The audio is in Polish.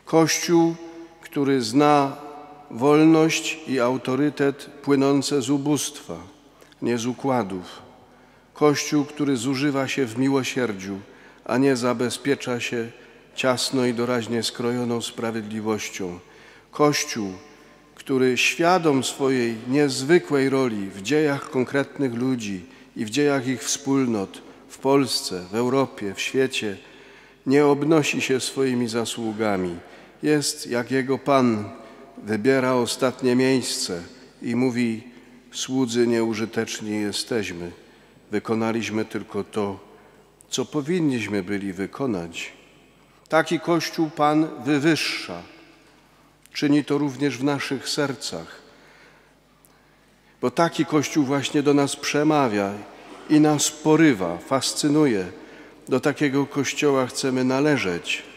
Kościół, który zna wolność i autorytet płynące z ubóstwa, nie z układów. Kościół, który zużywa się w miłosierdziu, a nie zabezpiecza się ciasno i doraźnie skrojoną sprawiedliwością. Kościół, który świadom swojej niezwykłej roli w dziejach konkretnych ludzi i w dziejach ich wspólnot w Polsce, w Europie, w świecie, nie obnosi się swoimi zasługami. Jest jak jego Pan, wybiera ostatnie miejsce i mówi: słudzy nieużyteczni jesteśmy. Wykonaliśmy tylko to, co powinniśmy byli wykonać. Taki Kościół Pan wywyższa. Czyni to również w naszych sercach. Bo taki Kościół właśnie do nas przemawia i nas porywa, fascynuje. Do takiego Kościoła chcemy należeć.